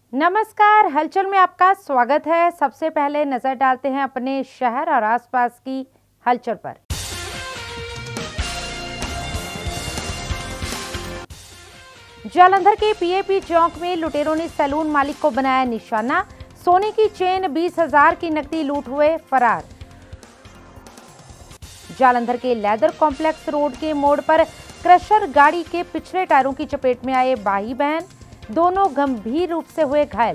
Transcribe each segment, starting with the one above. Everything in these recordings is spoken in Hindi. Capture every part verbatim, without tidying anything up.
नमस्कार, हलचल में आपका स्वागत है। सबसे पहले नजर डालते हैं अपने शहर और आसपास की हलचल पर। जालंधर के पीएपी चौक में लुटेरों ने सैलून मालिक को बनाया निशाना। सोने की चेन, बीस हजार की नकदी लूट हुए फरार। जालंधर के लेदर कॉम्प्लेक्स रोड के मोड़ पर क्रशर गाड़ी के पिछले टायरों की चपेट में आए भाई बहन, दोनों गंभीर रूप से हुए घायल।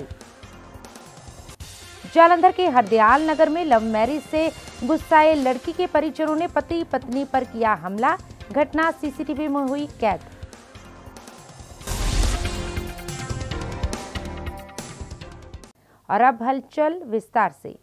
जालंधर के हरदयाल नगर में लव मैरिज से गुस्साए लड़की के परिजनों ने पति पत्नी पर किया हमला। घटना सीसीटीवी में हुई कैद। और अब हलचल विस्तार से।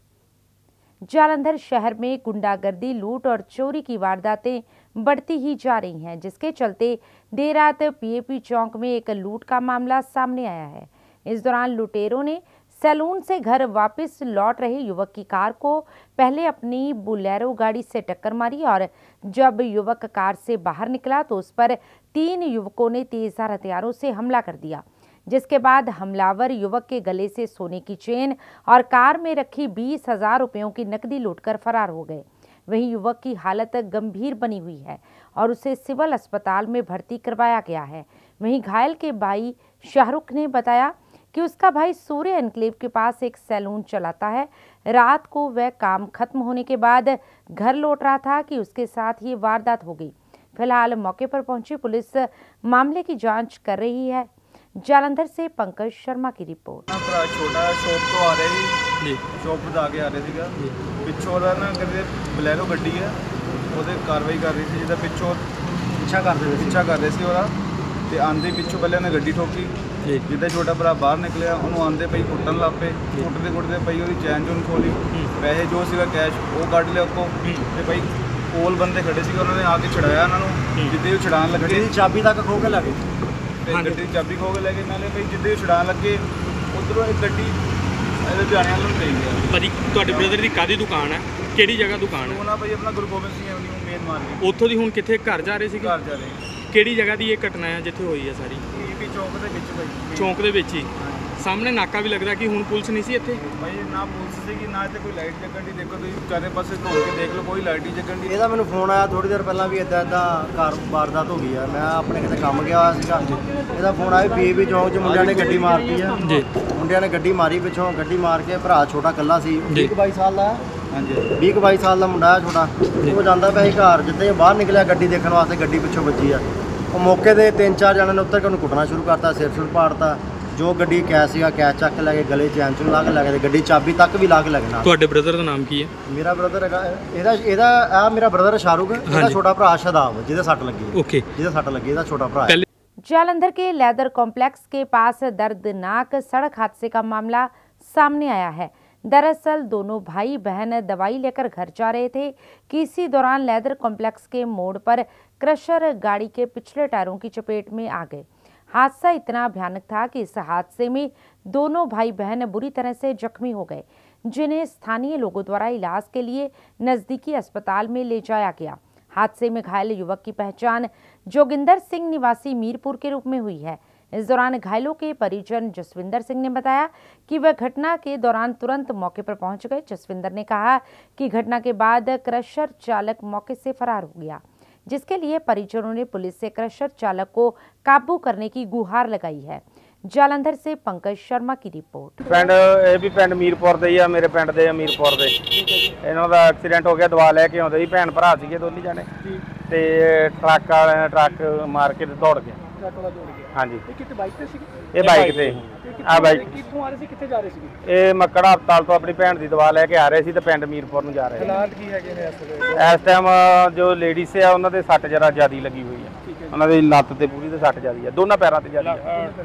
जालंधर शहर में गुंडागर्दी, लूट और चोरी की वारदातें बढ़ती ही जा रही हैं, जिसके चलते देर रात पीएपी चौक में एक लूट का मामला सामने आया है। इस दौरान लुटेरों ने सैलून से घर वापस लौट रहे युवक की कार को पहले अपनी बुलेरो गाड़ी से टक्कर मारी और जब युवक कार से बाहर निकला तो उस पर तीन युवकों ने तेजधार हथियारों से हमला कर दिया, जिसके बाद हमलावर युवक के गले से सोने की चेन और कार में रखी बीस हजार रुपयों की नकदी लूटकर फरार हो गए। वहीं युवक की हालत गंभीर बनी हुई है और उसे सिविल अस्पताल में भर्ती करवाया गया है। वहीं घायल के भाई शाहरुख ने बताया कि उसका भाई सूर्य एनक्लेव के पास एक सैलून चलाता है। रात को वह काम खत्म होने के बाद घर लौट रहा था कि उसके साथ ये वारदात हो गई। फिलहाल मौके पर पहुंची पुलिस मामले की जांच कर रही है। जालंधर से पंकज शर्मा की रिपोर्ट। छोटा शॉप तो आ रही जी, शॉप पर आके आ रहे ਸੀਗਾ ਪਿੱਛੋਂ ਦਾ ਨਾ ਕਹਿੰਦੇ ਬਲੈਰੋ ਗੱਡੀ ਹੈ, ਉਹਦੇ ਕਾਰਵਾਈ ਕਰ ਰਹੀ ਸੀ, ਜਿਹਦਾ ਪਿੱਛੋਂ ਪਿੱਛਾ ਕਰਦੇ ਸੀ ਪਿੱਛਾ ਕਰ ਰਹੇ ਸੀ ਉਹਦਾ ਤੇ ਆਂਦੇ ਪਿੱਛੋਂ ਪਹਿਲੇ ਉਹਨੇ ਗੱਡੀ ਠੋਕੀ। ਜਿੱਦਾਂ ਛੋਟਾ ਭਰਾ ਬਾਹਰ ਨਿਕਲਿਆ, ਉਹਨੂੰ ਆਂਦੇ ਪਈ ਕੁੱਟਣ ਲੱਗ ਪਏ। ਕੁੱਟਦੇ ਕੁੱਟਦੇ ਪਈ ਉਹਦੀ ਚੈਨ ਚੂਨ ਖੋਲੀ, ਪੈਸੇ ਜੋ ਸੀਗਾ ਕੈਸ਼ ਉਹ ਕੱਢ ਲਿਆ ਉੱਕੋ ਤੇ ਪਈ ਕੋਲ ਬੰਦੇ ਖੜੇ ਸੀ, ਉਹਨਾਂ ਨੇ ਆ ਕੇ ਛੜਾਇਆ ਇਹਨਾਂ ਨੂੰ। ਜਿੱਦੇ ਉਹ ਛੜਾਣ ਲੱਗੇ ਗੱਡੀ ਦੀ ਚਾਬੀ ਤੱਕ ਖੋ ਕੇ ਲੱਗੇ ਤੇ ਗੱਡੀ ਦੀ ਚਾਬੀ ਖੋ ਕੇ ਲੈ ਗਏ ਨਾਲੇ ਪਈ। ਜਿੱਦੇ ਉਹ ਛੜਾਣ ਲੱਗੇ ਉਧਰੋਂ ਇੱਕ ਗੱਡੀ ਇਹਦੇ ਜਾਣਿਆਂ ਨੂੰ ਗਈ ਹੈ। ਭਾਜੀ ਤੁਹਾਡੇ ਬ੍ਰਦਰ ਦੀ ਕਾਦੀ ਦੁਕਾਨ ਹੈ, ਕਿਹੜੀ ਜਗ੍ਹਾ ਦੁਕਾਨ ਹੈ? ਉਹਨਾਂ ਭਾਈ ਆਪਣਾ Guru Gobind Singh avenue main market. ਉੱਥੋਂ ਦੀ ਹੁਣ ਕਿੱਥੇ ਘਰ ਜਾ ਰਹੇ ਸੀਗੇ? ਘਰ ਜਾ ਰਹੇ। ਕਿਹੜੀ ਜਗ੍ਹਾ ਦੀ ਇਹ ਘਟਨਾ ਹੈ ਜਿੱਥੇ ਹੋਈ ਹੈ ਸਾਰੀ? ਪੀਪੀ ਚੌਕ ਦੇ ਵਿੱਚ ਭਾਈ। ਚੌਂਕ ਦੇ ਵਿੱਚ ਹੀ ਸਾਹਮਣੇ ਨਾਕਾ ਵੀ ਲੱਗਦਾ ਕਿ ਹੁਣ ਪੁਲਿਸ ਨਹੀਂ ਸੀ ਇੱਥੇ? ਭਾਈ ਨਾ ਪੁਲਿਸ ਸੀਗੀ ਨਾ ਇੱਥੇ ਕੋਈ ਲਾਈਟ ਜਗਣ ਦੀ। ਦੇਖੋ ਤੁਸੀਂ ਚਾਰੇ ਪਾਸੇ ਘੁੰਮ ਕੇ ਦੇਖ ਲਓ, ਕੋਈ ਲਾਈਟ ਨਹੀਂ ਜਗਣ ਦੀ। ਇਹਦਾ ਮੈਨੂੰ ਫੋਨ ਆਇਆ ਥੋੜੀ ਦੇਰ ਪਹਿਲਾਂ ਵੀ ਇਦਾਂ ਇਦਾਂ ਕਾਰ ਵਾਰਦਾਤ ਹੋ ਗਈ ਆ। ਮੈਂ ਆਪਣੇ ਕਿਤੇ ਕੰਮ ਗਿਆ ਹੋਇਆ ਸੀਗਾ, ਇਹਦਾ ਫੋਨ ਆਇਆ ਪੀਪੀ ਚੌਂਕ 'ਚ ਮੁੰਡਿਆਂ ਨੇ ਗੱਡੀ ਮਾਰਤੀ ਆ ਜੀ। ਮੁੰਡਿਆਂ ਨੇ ਗੱਡੀ ਮਾਰੀ, ਪਿੱਛੋਂ ਗੱਡੀ ਮਾਰ ਕੇ ਭਰਾ ਛੋਟਾ ਇਕੱਲਾ ਸੀ, ਵੀਹ ਬਾਈ ਸਾਲ ਦਾ। ਹਾਂਜੀ, ਵੀਹ ਬਾਈ ਸਾਲ ਦਾ ਮੁੰਡਾ ਛੋਟਾ। ਉਹ ਜਾਂਦਾ ਪਿਆ ਸੀ ਘਰ, ਜਿੱਦਾਂ ਬਾਹਰ ਨਿਕਲਿਆ ਗੱਡੀ ਦੇਖਣ ਵਾਸਤੇ, ਗੱਡੀ ਪਿੱਛੋਂ ਵੱਜੀ ਆ। ਉਹ ਮੌਕੇ ਦੇ ਤਿੰਨ ਚਾਰ ਜਣਿਆਂ ਨੇ ਉੱਤਰ ਕੇ ਉਹਨੂੰ ਕੁੱਟਣਾ ਸ਼ੁਰੂ ਕਰਤਾ, ਸਿਰ ਸੁਰ ਪਾੜਤਾ। ਜੋ ਗੱਡੀ ਕੈਸ਼ ਸੀਗਾ ਕੈਸ਼ ਚੱਕ ਲੈ ਕੇ, ਗਲੇ ਚੈਨ ਚੂਨ ਲਾ ਕੇ ਲੈ ਗਏ, ਗੱਡੀ ਚਾਬੀ ਤੱਕ ਵੀ ਲਾ ਕੇ ਲੈ ਗਏ ਨਾਲ। ਤੁਹਾਡੇ ਬ੍ਰਦਰ ਦਾ ਨਾਮ ਕੀ ਹੈ? ਮੇਰਾ ਬ੍ਰਦਰ ਹੈਗਾ ਇਹਦਾ ਇਹਦਾ ਆ ਮੇਰਾ ਬ੍ਰਦਰ ਸ਼ਾਹਰੁਖ, ਇਹਦਾ ਛੋਟਾ ਭਰਾ ਸ਼ਦਾਬ ਜਿਹਦੇ ਸੱਟ ਲੱਗੀ ਹੈ। ओके, ਜਿਹਦੇ ਸੱਟ ਲੱਗੀ ਇਹਦਾ ਛੋਟਾ ਭਰਾ ਹੈ। जालंधर के लेदर कॉम्प्लेक्स के पास दर्दनाक सड़क हादसे का मामला सामने आया है। दरअसल दोनों भाई बहन दवाई लेकर घर जा रहे थे कि इसी दौरान लेदर कॉम्प्लेक्स के मोड़ पर क्रशर गाड़ी के पिछले टायरों की चपेट में आ गए। हादसा इतना भयानक था कि इस हादसे में दोनों भाई बहन बुरी तरह से जख्मी हो गए, जिन्हें स्थानीय लोगों द्वारा इलाज के लिए नजदीकी अस्पताल में ले जाया गया। हादसे में घायल युवक की पहचान जोगिंदर सिंह निवासी मीरपुर के रूप में हुई है। इस दौरान घायलों के परिजन जसविंदर सिंह ने बताया कि वह घटना के दौरान तुरंत मौके पर पहुंच गए। जसविंदर ने कहा कि घटना के बाद क्रशर चालक मौके से फरार हो गया, जिसके लिए परिजनों ने पुलिस से क्रशर चालक को काबू करने की गुहार लगाई है। जालंधर से पंकज शर्मा की रिपोर्ट। ਪਿੰਡ ਇਹ ਵੀ ਪਿੰਡ ਮੀਰਪੁਰ ਦੇ ਹੀ ਆ, ਮੇਰੇ ਪਿੰਡ ਦੇ ਮੀਰਪੁਰ ਦੇ। ਇਹਨਾਂ ਦਾ ਐਕਸੀਡੈਂਟ ਹੋ ਗਿਆ, ਦਵਾ ਲੈ ਕੇ ਆਉਂਦੇ ਸੀ, ਭੈਣ ਭਰਾ ਸੀਗੇ ਦੋਨੇ ਜਾਣੇ ਤੇ ਟਰੱਕ ਵਾਲੇ ਨੇ ਟਰੱਕ ਮਾਰ ਕੇ ਦੌੜ ਗਿਆ। ਟਰੱਕ ਵਾਲਾ ਦੌੜ ਗਿਆ? ਹਾਂਜੀ। ਇਹ ਕਿਤੇ ਬਾਈਕ ਤੇ ਸੀਗੇ? ਇਹ ਬਾਈਕ ਤੇ ਆ। ਬਾਈਕ ਕਿੱਥੋਂ ਆ ਰਹੇ ਸੀ, ਕਿੱਥੇ ਜਾ ਰਹੇ ਸੀਗੇ? ਇਹ ਮੱਕੜ ਹਸਪਤਾਲ ਤੋਂ ਆਪਣੀ ਭੈਣ ਦੀ ਦਵਾ ਲੈ ਕੇ ਆ ਰਹੇ ਸੀ ਤੇ ਪਿੰਡ ਮੀਰਪੁਰ ਨੂੰ ਜਾ ਰਹੇ ਸੀ। ਹਾਲਾਤ ਕੀ ਹੈਗੇ ਨੇ ਇਸ ਵੇਲੇ? ਇਸ ਟਾਈਮ ਜੋ ਲੇਡੀਜ਼ ਆ ਉਹਨਾਂ ਦੇ ਸੱਟ ਜਰਾ ਜ਼ਿਆਦੀ ਲੱਗੀ ਹੋਈ ਆ। ਉਹਨਾਂ ਦੀ ਲੱਤ ਤੇ ਪੂਰੀ ਤੇ ਸੱਟ ਜ਼ਿਆਦੀ ਆ, ਦੋਨਾਂ ਪੈਰਾਂ ਤੇ ਜ਼ਿਆਦੀ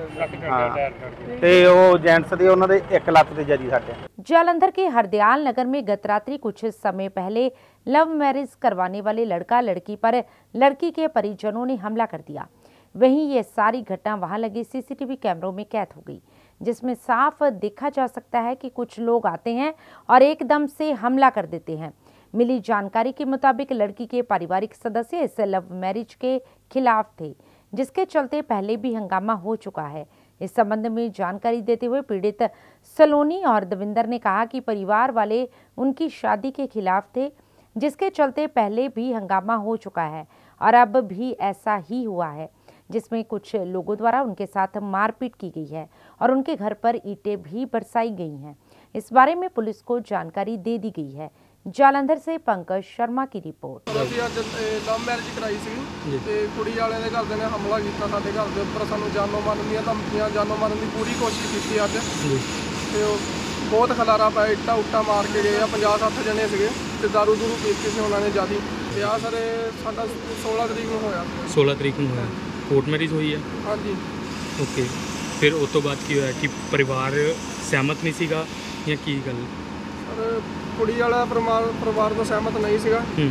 ਆ। ਹਾਂ, ਤੇ ਉਹ ਜੈਂਟਸ ਦੇ ਉਹਨਾਂ ਦੇ ਇੱਕ ਲੱਤ ਤੇ ਜ਼ਿਆਦੀ ਸੱਟ ਆ। जालंधर के हरदयाल नगर में गत रात्रि कुछ समय पहले लव मैरिज करवाने वाले लड़का लड़की पर लड़की के परिजनों ने हमला कर दिया। वहीं ये सारी घटना वहां लगे सीसीटीवी कैमरों में कैद हो गई, जिसमें साफ देखा जा सकता है कि कुछ लोग आते हैं और एकदम से हमला कर देते हैं। मिली जानकारी के मुताबिक लड़की के पारिवारिक सदस्य इस लव मैरिज के खिलाफ थे, जिसके चलते पहले भी हंगामा हो चुका है। इस संबंध में जानकारी देते हुए पीड़ित सलोनी और दविंदर ने कहा कि परिवार वाले उनकी शादी के खिलाफ थे, जिसके चलते पहले भी हंगामा हो चुका है और अब भी ऐसा ही हुआ है, जिसमें कुछ लोगों द्वारा उनके साथ मारपीट की गई है और उनके घर पर ईंटें भी बरसाई गई हैं। इस बारे में पुलिस को जानकारी दे दी गई है। जालंधर से पंकज शर्मा की रिपोर्ट। ਅਸੀਂ ਅੱਜ ਲਵ ਮੈਰਿਜ ਕਰਾਈ ਸੀ ਤੇ ਕੁੜੀ ਵਾਲਿਆਂ ਦੇ ਘਰਦਿਆਂ ਨੇ ਹਮਲਾ ਕੀਤਾ ਸਾਡੇ ਘਰ ਦੇ ਉੱਪਰ, ਸਾਨੂੰ ਜਾਨੋਂ ਮਾਰਨ ਦੀਆਂ ਧਮਕੀਆਂ, ਜਾਨੋਂ ਮਾਰਨ ਦੀ ਪੂਰੀ ਕੋਸ਼ਿਸ਼ ਕੀਤੀ ਅੱਜ ਤੇ ਉਹ ਬਹੁਤ ਖਲਾਰਾ ਪਾਇਆ, ਇੱਟਾਂ ਉੱਟਾਂ ਮਾਰ ਕੇ ਗਏ ਆ। ਪੰਜਾਹ ਸੱਠ ਜਣੇ ਸੀਗੇ ਤੇ ਦਾਰੂ ਦੂਰੂ ਪੀਤੀ ਸੀ ਉਹਨਾਂ ਨੇ ਜਿਆਦੀ। ਤੇ ਆ ਸਰ ਸਾਡਾ ਸੋਲਾਂ ਤਰੀਕ ਨੂੰ ਹੋਇਆ। सोलह तरीक ਨੂੰ ਹੋਇਆ। ਕੋਰਟ ਮੈਰਿਜ ਹੋਈ ਹੈ? ਹਾਂਜੀ। ਓਕੇ, ਫਿਰ ਉਸ ਤੋਂ ਬਾਅਦ ਕੀ ਹੋਇਆ ਕਿ ਪਰਿਵਾਰ ਸਹਿਮਤ ਨਹੀਂ ਸੀਗਾ ਜਾਂ ਕੀ ਗੱਲ? ਸਰ ਕੁੜੀ ਵਾਲਾ ਪਰਿਵਾਰ ਪਰਿਵਾਰ ਤੋਂ ਸਹਿਮਤ ਨਹੀਂ ਸੀਗਾ। ਹੂੰ।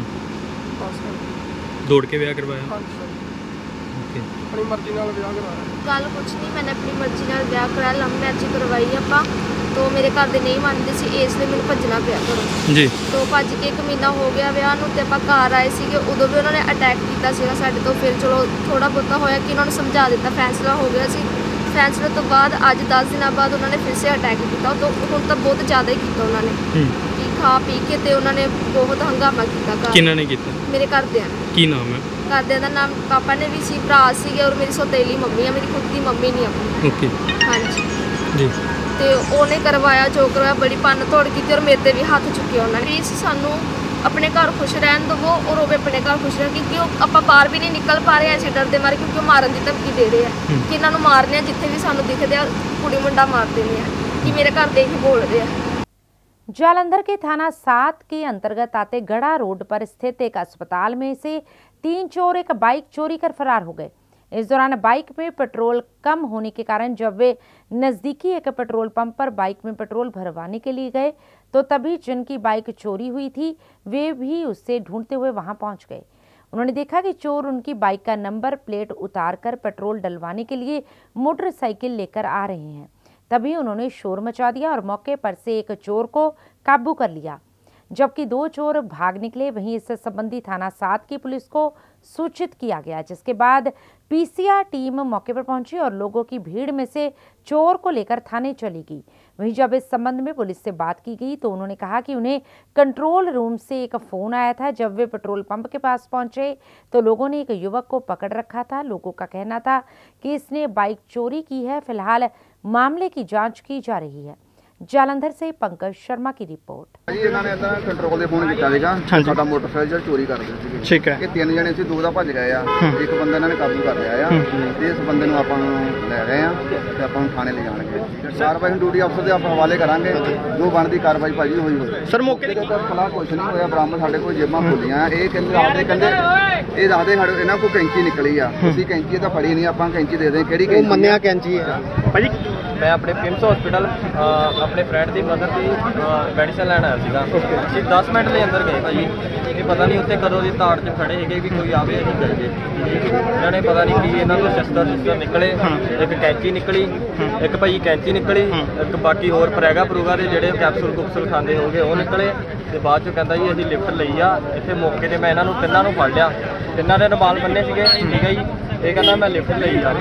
ਬਸ ਦੌੜ ਕੇ ਵਿਆਹ ਕਰਵਾਇਆ? ਹਾਂਜੀ ਸਰ, ਓਕੇ। ਆਪਣੀ ਮਰਜ਼ੀ ਨਾਲ ਵਿਆਹ ਕਰਾਇਆ। ਗੱਲ ਕੁਛ ਨਹੀਂ, मैंने अपनी मर्जी ਨਾਲ ਵਿਆਹ ਕਰਾਇਆ, ਲਵ ਮੈਰਿਜ ਕਰਵਾਈ ਆਪਾਂ। तो मेरे घर ਦੇ ਨਹੀਂ ਮੰਨਦੇ ਸੀ, ਇਸ ਲਈ ਮੈਨੂੰ ਭੱਜਣਾ ਪਿਆ ਘਰੋਂ ਜੀ। तो ਭੱਜ ਕੇ ਇੱਕ ਮਹੀਨਾ ਹੋ ਗਿਆ ਵਿਆਹ ਨੂੰ ਤੇ ਆਪਾਂ ਘਰ ਆਏ ਸੀਗੇ, ਉਦੋਂ ਵੀ ਉਹਨਾਂ ਨੇ ਅਟੈਕ ਕੀਤਾ ਸੀਗਾ ਸਾਡੇ ਤੋਂ। ਫਿਰ ਚਲੋ ਥੋੜਾ ਬਹੁਤਾ ਹੋਇਆ ਕਿ ਉਹਨਾਂ ਨੂੰ ਸਮਝਾ ਦਿੱਤਾ, ਫੈਸਲਾ ਹੋ ਗਿਆ ਸੀ। ਫੈਸਲੇ ਤੋਂ ਬਾਅਦ ਅੱਜ ਦਸ ਦਿਨਾਂ ਬਾਅਦ ਉਹਨਾਂ ਨੇ ਫਿਰ ਸੇ ਅਟੈਕ ਕੀਤਾ। तो ਹੁਣ ਤਾਂ ਬਹੁਤ ਜ਼ਿਆਦਾ ਹੀ ਕੀਤਾ ਉਹਨਾਂ ਨੇ ਕਿ ਖਾ ਪੀ ਕੇ ਤੇ ਉਹਨਾਂ ਨੇ ਬਹੁਤ ਹੰਗਾਮਾ ਕੀਤਾ ਘਰ। ਕਿਹਨਾਂ ਨੇ ਕੀਤਾ? ਮੇਰੇ ਘਰਦਿਆਂ ਨੇ। ਕੀ ਨਾਮ ਹੈ? ਘਰਦਿਆਂ ਦਾ ਨਾਮ ਪਾਪਾ ਨੇ ਵੀ ਸੀ, ਭਰਾ ਸੀਗੇ ਔਰ ਮੇਰੀ ਸੌਤੇਲੀ ਮੰਮੀ ਆ, ਮੇਰੀ ਖੁਦ ਦੀ ਮੰਮੀ ਨਹੀਂ ਆਪਣੀ। ਓਕੇ ਹਾਂਜੀ ਜੀ। ਤੇ ਉਹਨੇ ਕਰਵਾਇਆ ਜੋ ਕਰਵਾਇਆ, ਬੜੀ ਭੰਨ ਤੋੜ ਕੀਤੀ ਔਰ ਮੇਰੇ ਤੇ ਵੀ ਹੱਥ ਚੁੱਕੇ ਉਹਨਾਂ ਨੇ। ਪਲੀਜ਼ ਸਾਨੂੰ ਆਪਣੇ ਘਰ ਖੁਸ਼ ਰਹਿਣ ਦਿਵੋ ਔਰ ਉਹ ਵੀ ਆਪਣੇ ਘਰ ਖੁਸ਼ ਰਹਿਣ, ਕਿਉਂਕਿ ਉਹ ਆਪਾਂ ਬਾਹਰ ਵੀ ਨਹੀਂ ਨਿਕਲ ਪਾ ਰਹੇ ਐਸੇ ਡਰਦੇ ਮਾਰੇ, ਕਿਉਂਕਿ ਉਹ ਮਾਰਨ ਦੀ ਧਮਕੀ ਦੇ ਰਹੇ ਆ ਕਿ ਇਹਨਾਂ ਨੂੰ ਮਾਰਨੇ ਆ, ਜਿੱਥੇ ਵੀ ਸਾਨੂੰ ਦਿਖਦੇ ਆ ਕੁੜੀ ਮੁੰਡਾ ਮਾਰ ਦੇਣੇ ਆ, कि मेरे घर ਦੇ ही बोल रहे हैं। जालंधर के थाना सात के अंतर्गत आते गढ़ा रोड पर स्थित एक अस्पताल में से तीन चोर एक बाइक चोरी कर फरार हो गए। इस दौरान बाइक में पेट्रोल कम होने के कारण जब वे नज़दीकी एक पेट्रोल पंप पर बाइक में पेट्रोल भरवाने के लिए गए तो तभी जिनकी बाइक चोरी हुई थी वे भी उससे ढूंढते हुए वहां पहुंच गए। उन्होंने देखा कि चोर उनकी बाइक का नंबर प्लेट उतार कर पेट्रोल डलवाने के लिए मोटरसाइकिल लेकर आ रहे हैं। तभी उन्होंने शोर मचा दिया और मौके पर से एक चोर को काबू कर लिया, जबकि दो चोर भाग निकले। वहीं इस संबंधी थाना सात की पुलिस को सूचित किया गया, जिसके बाद पीसीआर टीम मौके पर पहुंची और लोगों की भीड़ में से चोर को लेकर थाने चली गई। वहीं जब इस संबंध में पुलिस से बात की गई तो उन्होंने कहा कि उन्हें कंट्रोल रूम से एक फ़ोन आया था। जब वे पेट्रोल पंप के पास पहुंचे तो लोगों ने एक युवक को पकड़ रखा था। लोगों का कहना था कि इसने बाइक चोरी की है। फिलहाल मामले की जांच की जा रही है। जालंधर से पंकज शर्मा की रिपोर्ट। ਜੀ ਇਹਨਾਂ ਨੇ ਤਾਂ ਕੰਟਰੋਲ ਦੇ ਫੋਨ ਕੀਤਾ ਸੀਗਾ, ਸਾਡਾ ਮੋਟਰਸਾਈਕਲ ਚੋਰੀ ਕਰਦੇ ਸੀਗੇ। ਠੀਕ ਹੈ। ਇਹ ਤਿੰਨ ਜਣੇ ਸੀ, ਦੋ ਦਾ ਭੱਜ ਗਏ ਆ, ਇੱਕ ਬੰਦਾ ਇਹਨਾਂ ਨੇ ਕਾਬੂ ਕਰ ਲਿਆ ਆ ਤੇ ਇਸ ਬੰਦੇ ਨੂੰ ਆਪਾਂ ਨੂੰ ਲੈ ਰਹੇ ਆ ਤੇ ਆਪਾਂ ਨੂੰ ਥਾਣੇ ਲੈ ਜਾਣਗੇ। ਕਾਰਵਾਈ ਨੂੰ ਡਿਊਟੀ ਅਫਸਰ ਦੇ ਆਪਾਂ ਹਵਾਲੇ ਕਰਾਂਗੇ, ਜੋ ਬਣਦੀ ਕਾਰਵਾਈ ਭਾਜੀ ਹੋਈ ਹੋਈ। ਸਰ ਮੌਕੇ ਤੇ ਖਲਾ ਕੁਛ ਨਹੀਂ ਹੋਇਆ, ਬਰਾਮਦ ਸਾਡੇ ਕੋਲ ਜੇਬਾਂ ਖੁੱਲੀਆਂ। ਇਹ ਕਹਿੰਦੇ ਆਪਦੇ ਕਹਿੰਦੇ ਇਹ ਦੱਸਦੇ ਸਾਡੇ ਇਹਨਾਂ ਕੋਲ ਕੈਂਚੀ ਨਿਕਲੀ ਆ, ਅਸੀਂ ਕੈਂਚੀ ਤਾਂ ਫੜੀ ਨਹੀਂ, ਆਪਾਂ ਕੈਂਚੀ ਦੇ ਦੇ। ਕਿਹੜੀ ਕੈਂਚੀ? ਮੰਨਿਆ ਕੈਂਚੀ ਹੈ ਭਾਜੀ। मैं अपने पिम्स हॉस्पिटल अपने फ्रेंड की मदर की मैडिसिन लैन आया सीगा। ਅਸੀਂ दस ਮਿੰਟ ਲਈ ਅੰਦਰ ਗਏ ਭਾਜੀ, ਇਹ ਪਤਾ ਨਹੀਂ ਉੱਥੇ ਕਦੋਂ ਦੀ ਤਾੜ 'ਚ ਖੜੇ ਹੈਗੇ ਵੀ ਕੋਈ ਆਵੇ ਅਸੀਂ ਜਾਈਏ। ਇਹਨਾਂ ਨੇ ਪਤਾ ਨਹੀਂ ਕੀ ਇਹਨਾਂ ਤੋਂ ਸਿਸਟਰ ਸਿਸਟਰ ਨਿਕਲੇ, ਇੱਕ ਕੈਂਚੀ ਨਿਕਲੀ, ਇੱਕ ਭਾਜੀ ਕੈਂਚੀ ਨਿਕਲੀ, ਇੱਕ ਬਾਕੀ ਹੋਰ ਪ੍ਰੈਗਾ ਪ੍ਰੂਗਾ ਦੇ ਜਿਹੜੇ ਕੈਪਸੂਲ ਕੁਪਸੂਲ ਖਾਂਦੇ ਹੋਗੇ ਉਹ ਨਿਕਲੇ। ਤੇ ਬਾਅਦ 'ਚੋਂ ਕਹਿੰਦਾ ਜੀ ਅਸੀਂ ਲਿਫਟ ਲਈ ਆ। ਇੱਥੇ ਮੌਕੇ 'ਤੇ ਮੈਂ ਇਹਨਾਂ ਨੂੰ ਤਿੰਨਾਂ ਨੂੰ ਫੜ ਲਿਆ, ਤਿੰਨਾਂ ਦੇ ਰੁਮਾਲ ਬੰਨੇ ਸੀਗੇ, ਠੀਕ ਹੈ ਜੀ। ਇਹ ਕਹਿੰਦਾ ਮੈਂ ਲਿਫਟ ਲਈ ਆ।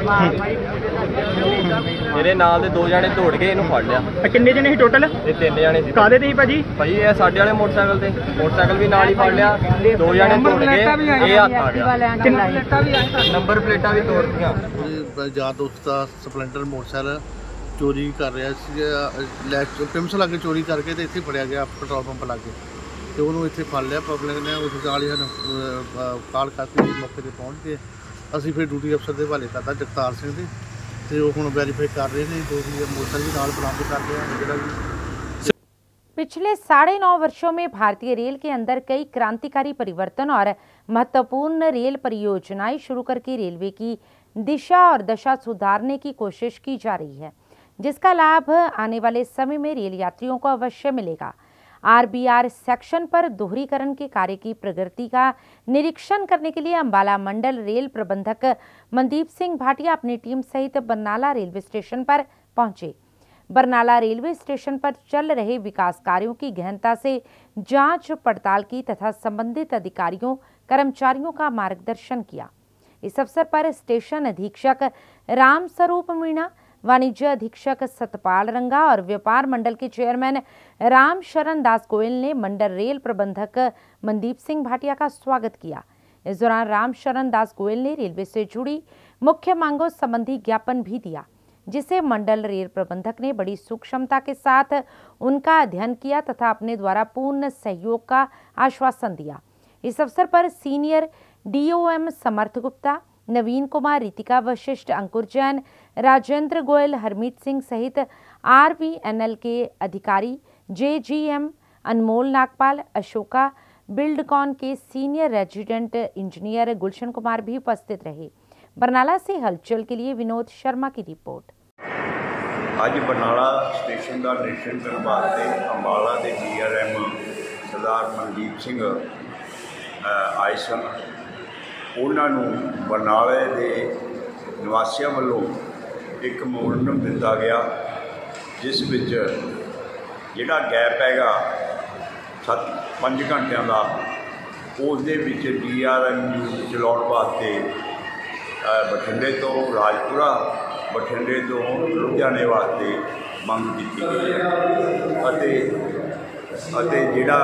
ਮੇਰੇ ਨਾਲ ਦੇ ਦੋ ਜਣੇ ਦੌੜ ਕੇ ਇਹਨੂੰ ਫੜ ਲਿਆ। ਕਿੰਨੇ ਜਣੇ ਸੀ ਟੋਟਲ? ਇਹ ਤਿੰਨ ਜਣੇ ਸੀ। ਕਾਹਦੇ ਤੇ ਸੀ ਭਾਜੀ? ਭਾਜੀ ਇਹ ਸਾਡੇ ਵਾਲੇ ਮੋਟਰਸਾਈਕਲ ਤੇ, ਮੋਟਰਸਾਈਕਲ ਵੀ ਨਾਲ ਹੀ ਫੜ ਲਿਆ। ਦੋ ਜਣੇ ਦੌੜ ਕੇ ਇਹ ਹੱਥ ਆ ਗਿਆ। ਨੰਬਰ ਪਲੇਟਾਂ ਵੀ ਤੋੜਤੀਆਂ। ਯਾਰ ਦੋਸਤ ਦਾ ਸਪਲੈਂਡਰ ਮੋਟਰਸਾਈਕਲ ਚੋਰੀ ਕਰ ਰਿਹਾ ਸੀ, ਲੈਫਟ ਪਿੰਮਸ ਲਾ ਕੇ ਚੋਰੀ ਕਰਕੇ ਤੇ ਇੱਥੇ ਫੜਿਆ ਗਿਆ ਪੈਟਰੋਲ ਪੰਪ ਲਾਗੇ ਤੇ ਉਹਨੂੰ ਇੱਥੇ ਫੜ ਲਿਆ ਪਬਲਿਕ ਨੇ। ਉਸ ਨਾਲ ਹੀ ਸਾਨੂੰ ਕਾਲ ਕਰਕੇ ਮੌਕੇ ਤੇ ਪਹੁੰਚ ਕੇ ਅਸੀਂ ਫਿਰ ਡਿਊਟੀ ਅਫਸਰ ਦੇ ਹਵਾਲੇ ਕਰਤਾ ਜਗਤਾਰ ਸਿੰਘ ਦੇ, ਤੇ ਉਹ ਹੁਣ ਵੈਰੀਫਾਈ ਕਰ ਰਹੇ ਨੇ, ਜੋ ਵੀ ਮੋਟਰਸਾਈਕਲ ਵੀ ਨਾਲ बरामद कर रहे हैं ਜਿਹੜਾ भी। पिछले साढ़े नौ वर्षों में भारतीय रेल के अंदर कई क्रांतिकारी परिवर्तन और महत्वपूर्ण रेल परियोजनाएं शुरू करके रेलवे की दिशा और दशा सुधारने की कोशिश की जा रही है, जिसका लाभ आने वाले समय में रेल यात्रियों को अवश्य मिलेगा। आरबीआर सेक्शन पर दोहरीकरण के कार्य की प्रगति का निरीक्षण करने के लिए अंबाला मंडल रेल प्रबंधक मनदीप सिंह भाटिया अपनी टीम सहित बरनाला रेलवे स्टेशन पर पहुंचे। बरनाला रेलवे स्टेशन पर चल रहे विकास कार्यों की गहनता से जांच पड़ताल की तथा संबंधित अधिकारियों कर्मचारियों का मार्गदर्शन किया। इस अवसर पर स्टेशन अधीक्षक राम स्वरूप मीणा, वाणिज्य अधीक्षक सतपाल रंगा और व्यापार मंडल के चेयरमैन राम शरण दास गोयल ने मंडल रेल प्रबंधक मनदीप सिंह भाटिया का स्वागत किया। इस दौरान राम शरण दास गोयल ने रेलवे से जुड़ी मुख्य मांगों संबंधी ज्ञापन भी दिया, जिसे मंडल रेल प्रबंधक ने बड़ी सूक्ष्मता के साथ उनका अध्ययन किया तथा अपने द्वारा पूर्ण सहयोग का आश्वासन दिया। इस अवसर पर सीनियर डीओएम समर्थ गुप्ता, नवीन कुमार, रितिका वशिष्ठ, अंकुर जैन, राजेंद्र गोयल, हरमीत सिंह सहित आरवीएनएल के अधिकारी, जेजीएम, अनमोल नागपाल, अशोका बिल्डकॉन के senior resident engineer Gulshan Kumar भी उपस्थित रहे। बरनाला से हलचल के लिए विनोद शर्मा की रिपोर्ट। ਅੱਜ ਬਰਨਾਲਾ ਸਟੇਸ਼ਨ ਦਾ ਨਿਰੀਖਣ ਕਰਨ ਵਾਸਤੇ ਅੰਬਾਲਾ ਦੇ ਡੀਆਰਐਮ ਸਰਦਾਰ ਮਨਦੀਪ ਸਿੰਘ ਆਏ ਸਨ। ਉਹਨਾਂ ਨੂੰ ਬਰਨਾਲੇ ਦੇ ਨਿਵਾਸੀਆਂ ਵੱਲੋਂ ਇੱਕ ਮੈਮੋਰੰਡਮ ਦਿੱਤਾ ਗਿਆ, ਜਿਸ ਵਿੱਚ ਜਿਹੜਾ ਗੈਪ ਹੈਗਾ ਸੱਤ ਪੰਜ ਘੰਟਿਆਂ ਦਾ, ਉਸ ਦੇ ਵਿੱਚ ਡੀਆਰਐਮ ਨੂੰ ਚਲਾਉਣ ਵਾਸਤੇ ਬਠਿੰਡੇ ਤੋਂ ਰਾਜਪੁਰਾ, ਬਠਿੰਡੇ ਤੋਂ ਲੁਧਿਆਣੇ ਵਾਸਤੇ ਮੰਗ ਕੀਤੀ ਗਈ ਹੈ ਅਤੇ ਅਤੇ ਜਿਹੜਾ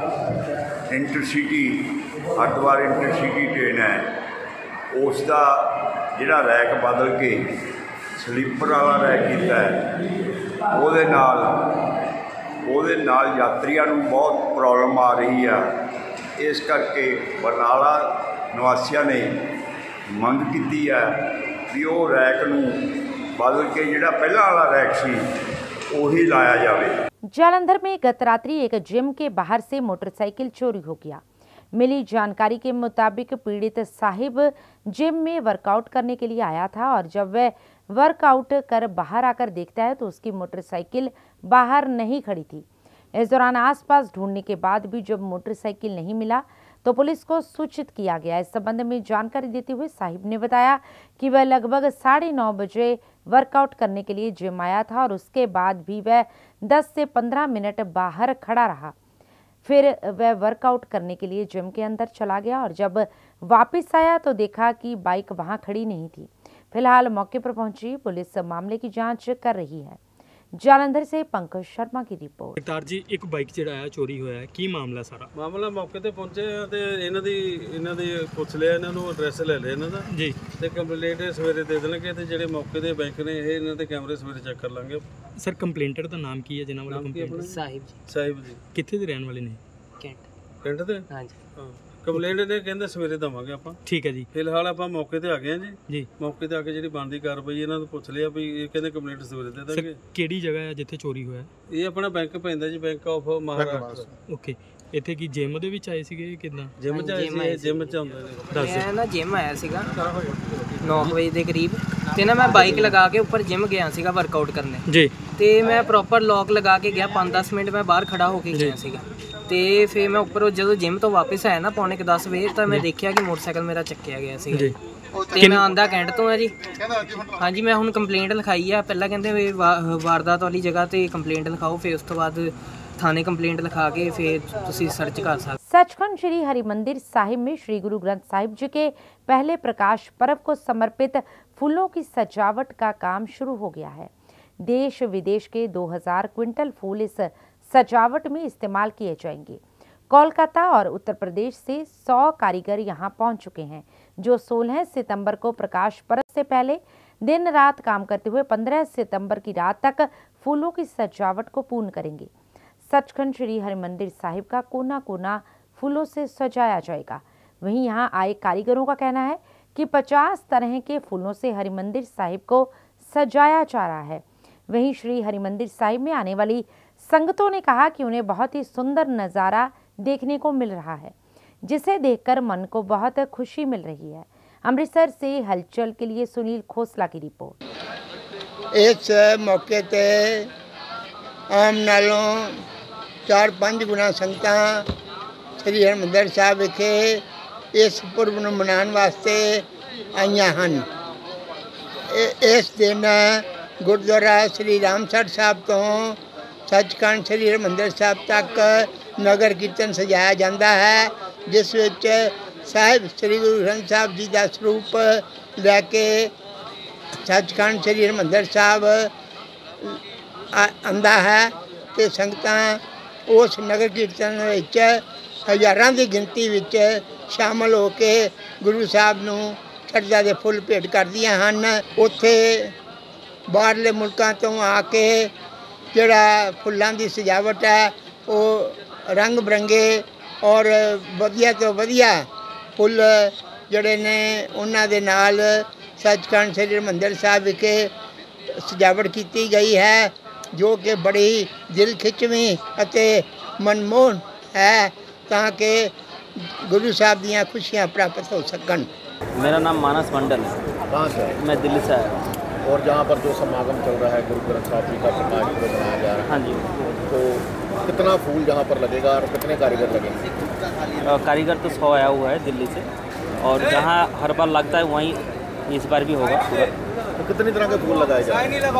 ਇੰਟਰਸਿਟੀ ਹਰਿਦੁਆਰ ਇੰਟਰਸਿਟੀ ਟ੍ਰੇਨ ਹੈ, ਉਸ ਦਾ ਜਿਹੜਾ ਰੈਕ ਬਦਲ ਕੇ ਸਲੀਪਰ ਵਾਲਾ ਰੈਕ ਕੀਤਾ ਹੈ, ਉਹਦੇ ਨਾਲ ਉਹਦੇ ਨਾਲ ਯਾਤਰੀਆਂ ਨੂੰ ਬਹੁਤ ਪ੍ਰੋਬਲਮ ਆ ਰਹੀ ਆ। ਇਸ ਕਰਕੇ ਬਰਨਾਲਾ ਨਿਵਾਸੀਆਂ ਨੇ ਮੰਗ ਕੀਤੀ ਹੈ ਵੀ ਉਹ ਰੈਕ ਨੂੰ बदल के जिहड़ा पहला वाला रैक सी वही लाया जावे। जालंधर में गत रात्रि एक जिम के बाहर से मोटरसाइकिल चोरी हो गया। मिली जानकारी के मुताबिक पीड़ित साहिब जिम में वर्कआउट करने के लिए आया था और जब वह वर्कआउट कर बाहर आकर देखता है तो उसकी मोटरसाइकिल बाहर नहीं खड़ी थी। इस दौरान आसपास ढूंढने के बाद भी जब मोटरसाइकिल नहीं मिला तो पुलिस को सूचित किया गया। इस संबंध में जानकारी देते हुए साहिब ने बताया कि वह लगभग साढ़े नौ बजे वर्कआउट करने के लिए जिम आया था और उसके बाद भी वह दस से पंद्रह मिनट बाहर खड़ा रहा। फिर वह वर्कआउट करने के लिए जिम के अंदर चला गया और जब वापस आया तो देखा कि बाइक वहां खड़ी नहीं थी। फिलहाल मौके पर पहुंची पुलिस मामले की जांच कर रही है। जालंधर से पंकज शर्मा की रिपोर्ट। सरदार जी, एक बाइक ਜਿਹੜਾ ਚੋਰੀ ਹੋਇਆ ਹੈ, ਕੀ ਮਾਮਲਾ ਸਾਰਾ? ਮਾਮਲਾ ਮੌਕੇ ਤੇ ਪਹੁੰਚੇ ਆ ਤੇ ਇਹਨਾਂ ਦੀ ਇਹਨਾਂ ਦੀ ਪੁੱਛ ਲਿਆ, ਇਹਨਾਂ ਨੂੰ ਐਡਰੈਸ ਲੈ ਲਿਆ ਇਹਨਾਂ ਦਾ ਜੀ ਤੇ ਕੰਪਲੇਂਟ ਸਵੇਰੇ ਦੇ ਦੇਣਗੇ ਤੇ ਜਿਹੜੇ ਮੌਕੇ ਦੇ ਬੈਂਕ ਨੇ ਇਹ ਇਹਨਾਂ ਦੇ ਕੈਮਰੇ ਸਵੇਰੇ ਚੈੱਕ ਕਰ ਲਾਂਗੇ। ਸਰ, ਕੰਪਲੇਂਟਰ ਦਾ ਨਾਮ ਕੀ ਹੈ ਜਿਨ੍ਹਾਂ ਵੱਲੋਂ ਕੰਪਲੇਂਟ? ਸਾਹਿਬ ਜੀ। ਸਾਹਿਬ ਜੀ ਕਿੱਥੇ ਦੇ ਰਹਿਣ ਵਾਲੇ ਨੇ? ਕੈਂਟ। ਕੈਂਟ ਦੇ? ਹਾਂਜੀ ਹਾਂ, ਕੰਪਲੇਂਟ ਨੇ ਕਹਿੰਦੇ ਸਵੇਰੇ ਦਵਾਂਗੇ ਆਪਾਂ। ਠੀਕ ਹੈ ਜੀ। ਫਿਲਹਾਲ ਆਪਾਂ ਮੌਕੇ ਤੇ ਆ ਗਏ ਆ ਜੀ ਜੀ ਮੌਕੇ ਤੇ ਆ ਕੇ ਜਿਹੜੀ ਬਣਦੀ ਕਾਰਵਾਈ ਇਹਨਾਂ ਨੂੰ ਪੁੱਛ ਲਿਆ ਵੀ ਇਹ ਕਹਿੰਦੇ ਕੰਪਲੇਂਟ ਸਵੇਰੇ ਦੇ ਦਾਂਗੇ। ਕਿਹੜੀ ਜਗ੍ਹਾ ਹੈ ਜਿੱਥੇ ਚੋਰੀ ਹੋਇਆ? ਇਹ ਆਪਣਾ ਬੈਂਕ ਪੈਂਦਾ ਜੀ, ਬੈਂਕ ਆਫ ਮਹਾਰਾਸ਼ਟਰ। ਓਕੇ, ਇੱਥੇ ਕੀ ਜਿਮ ਦੇ ਵਿੱਚ ਆਏ ਸੀਗੇ ਕਿਦਾਂ? ਜਿਮ ਚ ਆਏ ਸੀ, ਜਿਮ ਚ ਆਉਂਦੇ ਨੇ। ਦੱਸ ਮੈਂ ਨਾ ਜਿਮ ਆਇਆ ਸੀਗਾ ਨੌ ਵਜੇ ਦੇ ਕਰੀਬ ਤੇ ਨਾ ਮੈਂ ਬਾਈਕ ਲਗਾ ਕੇ ਉੱਪਰ ਜਿਮ ਗਿਆ ਸੀਗਾ ਵਰਕਆਊਟ ਕਰਨੇ ਜੀ ਤੇ ਮੈਂ ਪ੍ਰੋਪਰ ਲੌਕ ਲਗਾ ਕੇ ਗਿਆ। ਪੰਜ ਦਸ ਮਿੰਟ ਮੈਂ ਬਾਹਰ ਖੜਾ ਹੋ ਕੇ ਗਿਆ ਸੀਗਾ ਤੇ ਫਿਰ ਮੈਂ ਉੱਪਰ ਜਦੋਂ ਜਿਮ ਤੋਂ ਵਾਪਸ ਆਇਆ ਨਾ ਪੌਣੇ ਦਸ ਵਜੇ ਤਾਂ ਮੈਂ ਦੇਖਿਆ ਕਿ ਮੋਟਰਸਾਈਕਲ ਮੇਰਾ ਚੱਕਿਆ ਗਿਆ ਸੀਗਾ ਜੀ। ਤੇ ਮੈਂ ਆਂਦਾ ਕੈਂਟ ਤੋਂ ਆ ਜੀ। ਹਾਂਜੀ, ਮੈਂ ਹੁਣ ਕੰਪਲੇਂਟ ਲਿਖਾਈ ਆ। ਪਹਿਲਾਂ ਕਹਿੰਦੇ ਵੀ ਵਾਰਦਾਤ ਵਾਲੀ ਜਗ੍ਹਾ ਤੇ ਕੰਪਲੇਂਟ ਲਿਖਾਓ, ਫਿਰ ਉਸ ਤੋਂ ਬਾਅਦ थाने कंप्लेंट लिखा के फिर तुसी सर्च कर सकते। सचखंड श्री हरिमंदिर साहिब में श्री गुरु ग्रंथ साहिब जी के पहले प्रकाश पर्व को समर्पित फूलों की सजावट का काम शुरू हो गया है। देश विदेश के दो हज़ार क्विंटल फूल इस सजावट में इस्तेमाल किए जाएंगे। कोलकाता और उत्तर प्रदेश से सौ कारीगर यहां पहुंच चुके हैं, जो सोलह सितंबर को प्रकाश पर्व से पहले दिन रात काम करते हुए पंद्रह सितंबर की रात तक फूलों की सजावट को पूर्ण करेंगे। सचखंड श्री हरिमंदिर साहिब का कोना कोना फूलों से सजाया जाएगा। वहीं यहां आए कारीगरों का कहना है कि पचास तरह के फूलों से हरिमंदिर साहिब को सजाया जा रहा है। वहीं श्री हरिमंदिर साहिब में आने वाली संगतों ने कहा कि उन्हें बहुत ही सुंदर नज़ारा देखने को मिल रहा है, जिसे देखकर मन को बहुत खुशी मिल रही है। अमृतसर से हलचल के लिए सुनील खोसला की रिपोर्ट। इस मौके ते आम नालों चार पाँच गुना संगतां श्री हरिमंदिर साहिब विखे इस पुरब नूं मनाउण वास्ते आईयां हन। इस दिन गुरुद्वारा श्री रामसर साहिब तो सचखंड श्री हरिमंदिर साहिब तक नगर कीर्तन सजाया जाता है, जिस विच साहिब श्री गुरु ग्रंथ साहिब जी का स्वरूप लैके ਸੱਚਖੰਡ ਸ੍ਰੀ ਹਰਿਮੰਦਰ ਸਾਹਿਬ ਆਉਂਦਾ ਹੈ ਤੇ ਸੰਗਤਾਂ ਉਸ ਨਗਰ ਕੀਰਤਨ ਵਿੱਚ ਹਜ਼ਾਰਾਂ ਦੀ ਗਿਣਤੀ ਵਿੱਚ ਸ਼ਾਮਲ ਹੋ ਕੇ ਗੁਰੂ ਸਾਹਿਬ ਨੂੰ ਸ਼ਰਧਾ ਦੇ ਫੁੱਲ ਭੇਟ ਕਰਦੀਆਂ ਹਨ। ਉੱਥੇ ਬਾਹਰਲੇ ਮੁਲਕਾਂ ਤੋਂ ਆ ਕੇ ਜਿਹੜਾ ਫੁੱਲਾਂ ਦੀ ਸਜਾਵਟ ਹੈ ਉਹ ਰੰਗ ਬਰੰਗੇ ਔਰ ਵਧੀਆ ਤੋਂ ਵਧੀਆ ਫੁੱਲ ਜਿਹੜੇ ਨੇ ਉਹਨਾਂ ਦੇ ਨਾਲ ਸੱਚਖੰਡ ਸ੍ਰੀ ਹਰਿਮੰਦਰ ਸਾਹਿਬ ਵਿਖੇ ਸਜਾਵਟ ਕੀਤੀ ਗਈ ਹੈ, ਜੋ ਕਿ ਬੜੀ ਦਿਲ ਖਿੱਚਵੀਂ ਅਤੇ ਮਨਮੋਹਨ ਹੈ ਤਾਂ कि गुरु साहब दियाँ खुशियाँ प्राप्त हो सकन। मेरा नाम मानस मंडल है। कहाँ से? मैं दिल्ली से आया हूँ। और जहाँ पर जो समागम चल रहा है गुरु ग्रंथ साहब जी का प्रकाश जो मनाया जा रहा है, हाँ जी, तो कितना फूल जहाँ पर लगेगा और कितने कारीगर लगेंगे? कारीगर तो सौ आया हुआ है दिल्ली से, और जहाँ हर बार लगता है वहीं इस बार भी होगा पूरा। तो कितनी तरह के फूल लगाए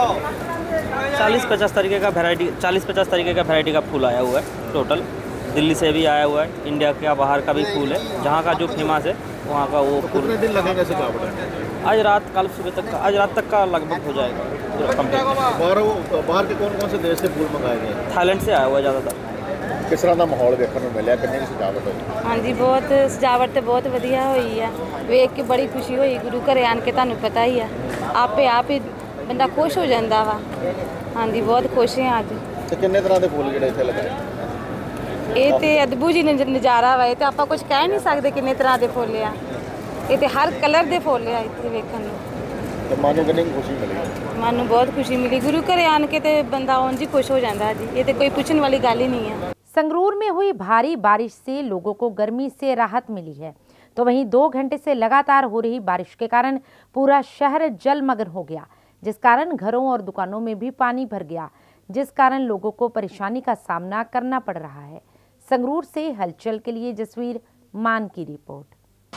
जाएंगे? चालीस पचास तरीके का वैरायटी चालीस पचास तरीके का वैरायटी का फूल आया हुआ है टोटल। दिल्ली से भी आया हुआ है, इंडिया के बाहर का भी फूल है, जहाँ का जो फेमस है वहाँ का वो फूल। कितने दिन लगेगा सजावट? आज रात कल सुबह तक का आज रात तक का लगभग हो जाएगा पूरा कंप्लीट। बाहर बाहर के कौन कौन से देश से फूल मंगाए गए? थाईलैंड से आया हुआ है ज़्यादातर। किस तरह का माहौल देखने को मिला, कितनी सजावट हुई? हाँ जी, बहुत सजावट तो बहुत वधिया हुई है, वेख के बड़ी खुशी हुई। गुरु घरे आन के तुहानू पता ही है, आपे आप ही बंदा खुश हो जाता वा। हाँ जी, बहुत खुश हैं अज। तो कितने तरह के फूल ਜਿਹੜੇ ਇੱਥੇ लगाए? ਇਹ ਤੇ ਅਦਭੁਤ ਜੀ ਨਜ਼ਾਰਾ ਵਾ, ਤੇ ਆਪਾਂ ਕੁਝ ਕਹਿ ਨਹੀਂ ਸਕਦੇ ਕਿੰਨੇ ਤਰ੍ਹਾਂ ਦੇ ਫੁੱਲ ਆ। ਇਹ ਤੇ ਹਰ ਕਲਰ ਦੇ ਫੁੱਲ ਆ ਇੱਥੇ ਵੇਖਣ ਨੂੰ। ਤੇ ਮਨ ਨੂੰ ਕਿੰਨੀ ਖੁਸ਼ੀ ਮਿਲੀ? ਮਨ ਨੂੰ ਬਹੁਤ ਖੁਸ਼ੀ ਮਿਲੀ, ਗੁਰੂ ਘਰੇ ਆਣ ਕੇ ਤੇ ਬੰਦਾ ਉਂਝ ਹੀ खुश हो जाता जी। ये तो कोई पूछने वाली गल ही नहीं है। संगरूर में हुई भारी बारिश से लोगों को गर्मी से राहत मिली है, तो वहीं दो घंटे से लगातार हो रही बारिश के कारण पूरा शहर जलमग्न हो गया, जिस कारण घरों और दुकानों में भी पानी भर गया, जिस कारण लोगों को परेशानी का सामना करना पड़ रहा है। संगरूर से हलचल के लिए जसवीर मान की रिपोर्ट।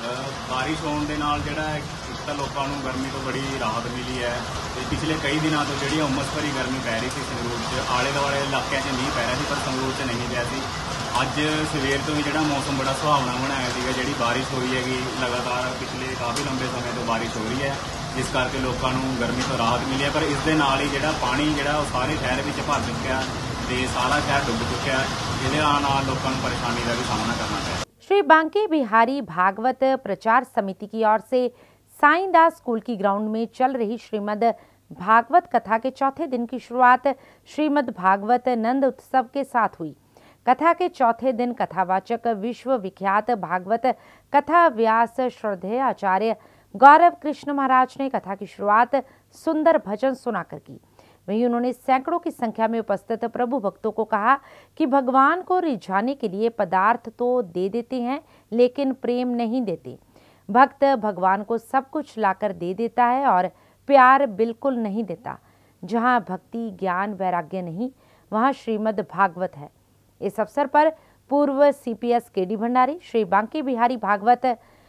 बारिश होने के नाल जिहड़ा एक तो लोगों को गर्मी तो बड़ी राहत मिली है, तो पिछले कई दिनों तो जी उमस भरी गर्मी पै रही थी संगरूर से, आले दुआले इलाकों से मीह पै रहा थी पर संगरूर से नहीं पिया थी। अज सवेर तो भी जो मौसम बड़ा सुहावना बनाया था, जी बारिश हुई हैगी लगातार पिछले काफ़ी लंबे समय तो बारिश हो रही है, जिस करके लोगों को गर्मी तो राहत मिली है। पर इस दे नाल ही जो पानी जो सारे शहर में भर चुका तो सारा शहर डुब चुका है, जिहदे नाल लोगों को परेशानी का भी सामना करना पड़ा। श्री बांके बिहारी भागवत प्रचार समिति की ओर से साईदास स्कूल की ग्राउंड में चल रही श्रीमद् भागवत कथा के चौथे दिन की शुरुआत श्रीमद् भागवत नंद उत्सव के साथ हुई। कथा के चौथे दिन कथावाचक विश्व विख्यात भागवत कथा व्यास श्रद्धेय आचार्य गौरव कृष्ण महाराज ने कथा की शुरुआत सुंदर भजन सुनाकर की। वहीं उन्होंने सैकड़ों की संख्या में उपस्थित प्रभु भक्तों को कहा कि भगवान को रिझाने के लिए पदार्थ तो दे देते हैं, लेकिन प्रेम नहीं देते। भक्त भगवान को सब कुछ लाकर दे देता है और प्यार बिल्कुल नहीं देता। जहां भक्ति ज्ञान वैराग्य नहीं, वहां श्रीमद् भागवत है। इस अवसर पर पूर्व सीपीएस केडी भंडारी, श्री बांके बिहारी भागवत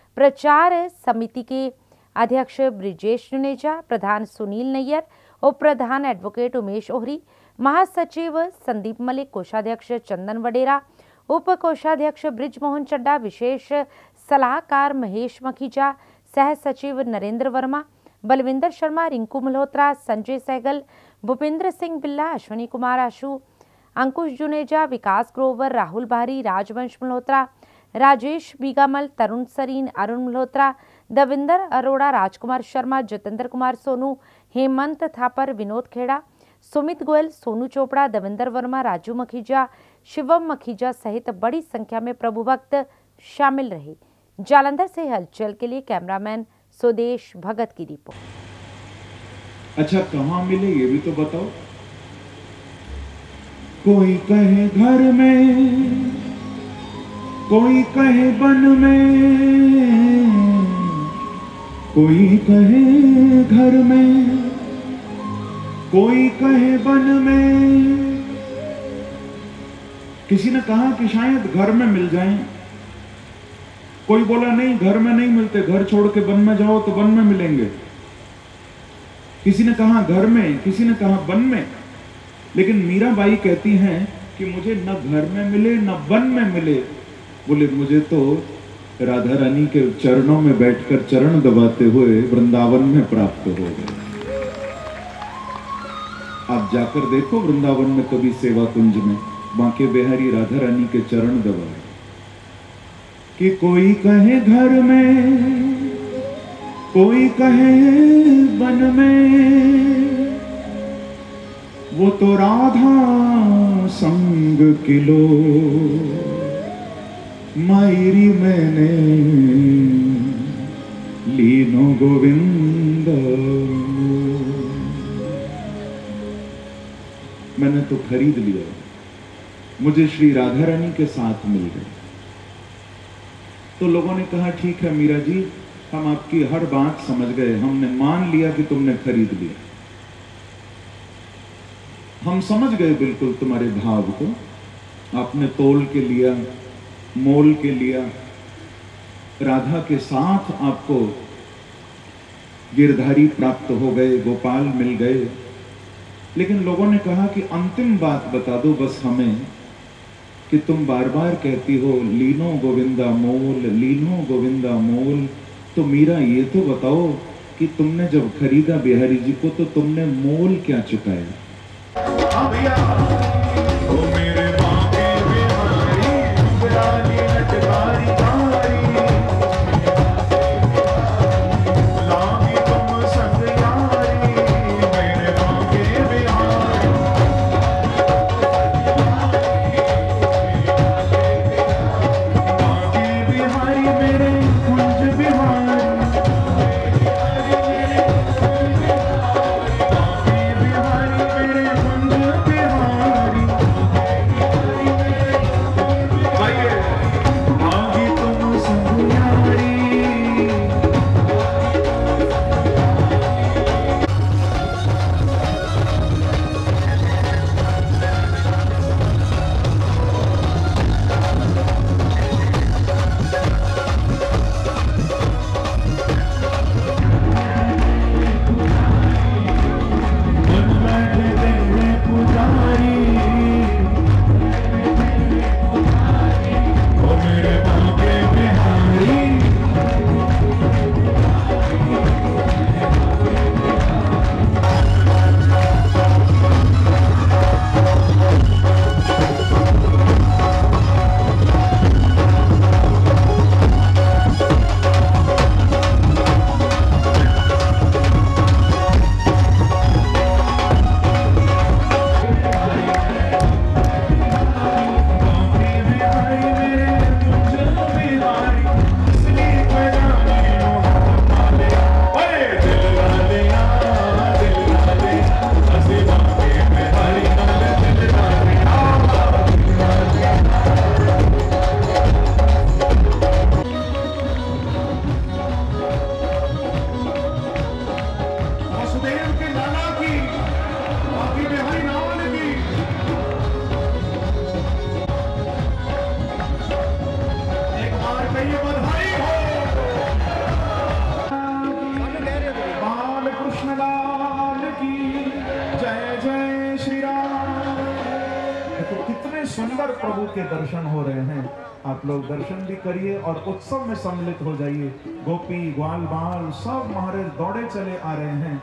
प्रचार समिति के अध्यक्ष ब्रिजेश जुनेजा, प्रधान सुनील नैयर, उप प्रधान एडवोकेट उमेश ओहरी, महासचिव संदीप मलिक, कोषाध्यक्ष चंदन वडेरा, उप कोषाध्यक्ष ब्रिज मोहन चड्डा, विशेष सलाहकार महेश मखीजा, सह सचिव नरेंद्र वर्मा, बलविंदर शर्मा, रिंकू मल्होत्रा, संजय सहगल, भूपेंद्र सिंह बिल्ला, अश्वनी कुमार आशु, अंकुश जुनेजा, विकास ग्रोवर, राहुल बाहरी, राजवंश मल्होत्रा, राजेश बीगामल, तरुण सरीन, अरुण मल्होत्रा, दविंदर अरोड़ा, राजकुमार शर्मा, जतेंद्र कुमार सोनू, हेमंत थापर, विनोद खेड़ा, सुमित गोयल, सोनू चोपड़ा, दविंदर वर्मा, राजू मखीजा, शिवम मखीजा सहित बड़ी संख्या में प्रभु भक्त शामिल रहे। जालंधर से हलचल के लिए कैमरामैन सुदेश भगत की रिपोर्ट। अच्छा, कहाँ मिले ये भी तो बताओ। कोई कहे घर में, कोई कहे बन में, कोई कहे घर में, कोई कहे बन में। किसी ने कहा कि शायद घर में मिल जाएं, कोई बोला नहीं घर में नहीं मिलते, घर छोड़ के वन में जाओ तो वन में मिलेंगे। किसी ने कहा घर में, किसी ने कहा वन में, लेकिन मीराबाई कहती हैं कि मुझे न घर में मिले न वन में मिले, बोले मुझे तो राधा रानी के चरणों में बैठकर चरण दबाते हुए वृंदावन में प्राप्त हो गए। आप जाकर देखो वृंदावन में कभी सेवा कुंज में बांके बिहारी राधा रानी के चरण दबाए कि कोई कहे घर में, कोई कहे वन में, वो तो राधा संग किलो मायरी मैंने लीनो गोविंद। मैंने तो खरीद लिया, मुझे श्री राधा रानी के साथ मिल गए। तो लोगों ने कहा ठीक है मीरा जी, हम आपकी हर बात समझ गए, हमने मान लिया कि तुमने खरीद लिया, हम समझ गए बिल्कुल तुम्हारे भाव को, आपने तोल के लिया, मोल के लिया, राधा के साथ आपको गिरधारी प्राप्त हो गए, गोपाल मिल गए। लेकिन लोगों ने कहा कि अंतिम बात बता दो बस हमें, कि तुम बार बार कहती हो लीनो गोविंदा मोल, लीनो गोविंदा मोल, तो मीरा ये तो बताओ कि तुमने जब खरीदा बिहारी जी को तो तुमने मोल क्या चुकाया? सुंदर प्रभु के दर्शन हो रहे हैं, आप लोग दर्शन भी करिए और उत्सव में सम्मिलित हो जाइए। गोपी ग्वाल बाल सब महाराज दौड़े चले आ रहे हैं।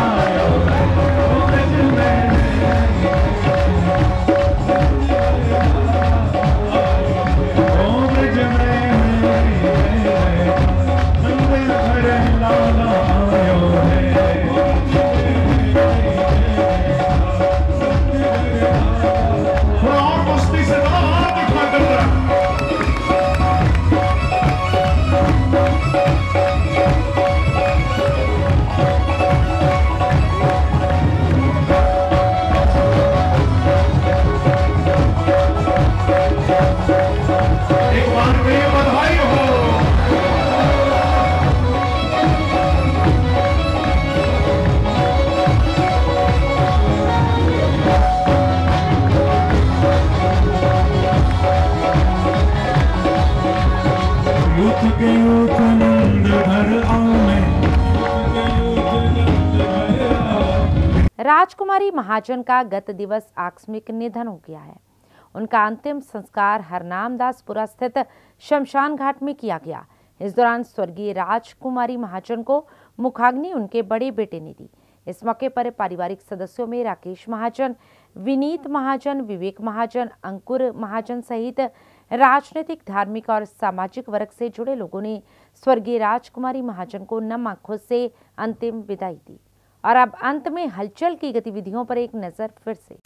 राजकुमारी महाजन का गत दिवस आकस्मिक निधन हो गया है। उनका अंतिम संस्कार हरनामदासपुरा स्थित शमशान घाट में किया गया। इस दौरान स्वर्गीय राजकुमारी महाजन को मुखाग्नि उनके बड़े बेटे ने दी। इस मौके पर पारिवारिक सदस्यों में राकेश महाजन, विनीत महाजन, विवेक महाजन, अंकुर महाजन सहित राजनीतिक, धार्मिक और सामाजिक वर्ग से जुड़े लोगों ने स्वर्गीय राजकुमारी महाजन को नम आंखों से अंतिम विदाई दी। और अब अंत में हलचल की गतिविधियों पर एक नजर फिर से।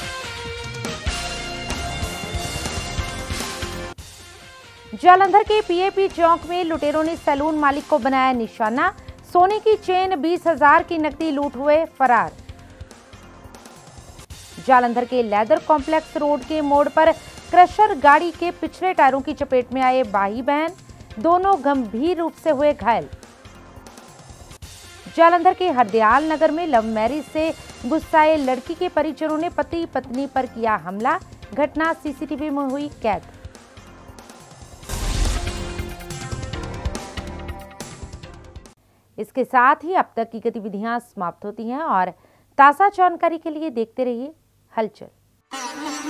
जालंधर के पीएपी चौक में लुटेरों ने सैलून मालिक को बनाया निशाना। सोने की चेन, बीस हजार की नकदी लूट हुए फरार। जालंधर के लेदर कॉम्प्लेक्स रोड के मोड़ पर क्रशर गाड़ी के पिछले टायरों की चपेट में आए भाई बहन, दोनों गंभीर रूप से हुए घायल। जालंधर के हरदयाल नगर में लव मैरिज से गुस्साए लड़की के परिजनों ने पति पत्नी पर किया हमला। घटना सीसीटीवी में हुई कैद। इसके साथ ही अब तक की गतिविधियां समाप्त होती हैं और ताज़ा जानकारी के लिए देखते रहिए हलचल।